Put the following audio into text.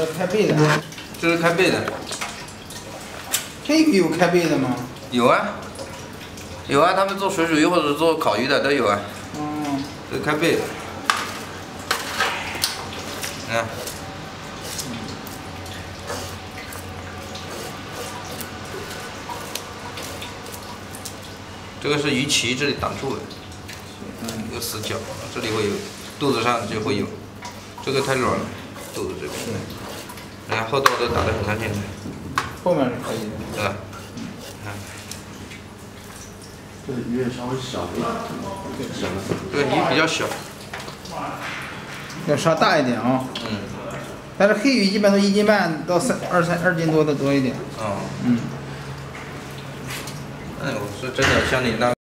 这是开背的。 这是开背的。 这个有开背的吗？ 有啊，有啊，他们做水煮鱼或者做烤鱼的都有啊。 嗯。 这是开背的。你看。这个是鱼鳍，这里挡住了，有死角，这里会有，肚子上就会有，这个太软了，肚子这边，然后后头都打得很干净的， 后面是可以的， 对吧？ 这个鱼稍微小一点，小的。 这个鱼比较小， 要稍大一点啊。嗯。但是黑鱼一般都1斤半到2斤多的多一点。 哦。 嗯。 哎，我说真的，像你那。